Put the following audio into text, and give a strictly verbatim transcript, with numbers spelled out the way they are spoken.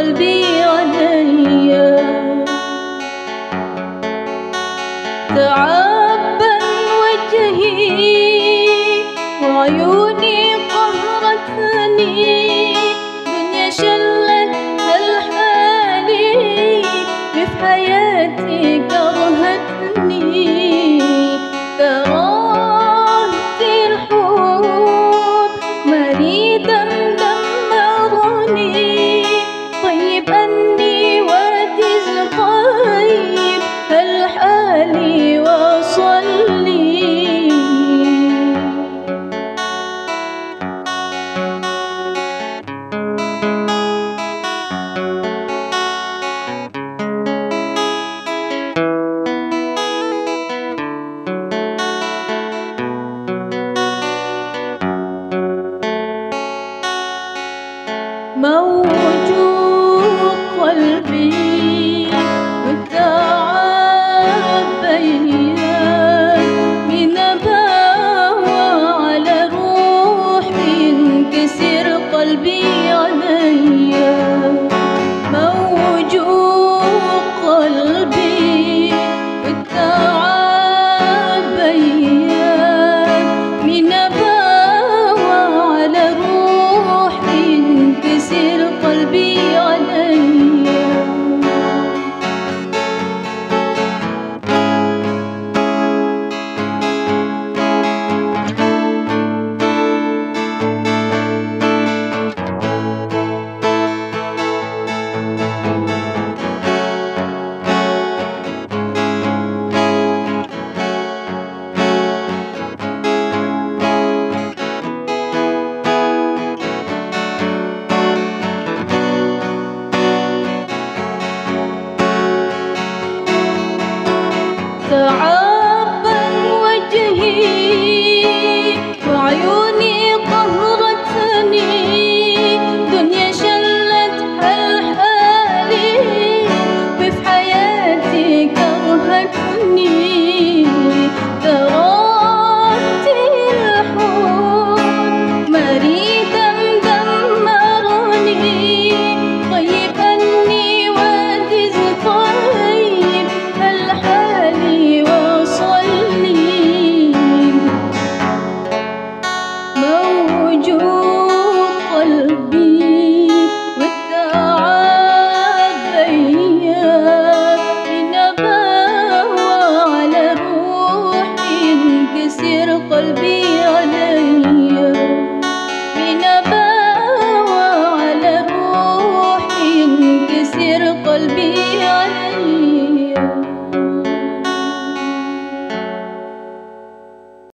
قلبي عليا. تعبا وجهي وعيوني قهرتني، دنيا شلت هالحالي في حياتي كرهتني. كرهت الحب مريدا دمرني، طيب أني واتز طيب هالحالي وصلني. موجوع قلبي والتعب بيا، من باوى على روحي انكسر قلبي عليا. موجوع قلبي والتعب بيا، من باوى على روحي انكسر قلبي عليا. تعبا وجهي وعيوني قهرتني، دنيا شلت هالحالي وفي حياتي كرهتني. كرهت الحب مريدا دمرني، طيب أني واتز طيب هالحالي وصلني. موجوع قلبي والتعب بيا، من باوى على روحي انكسر قلبي عليا.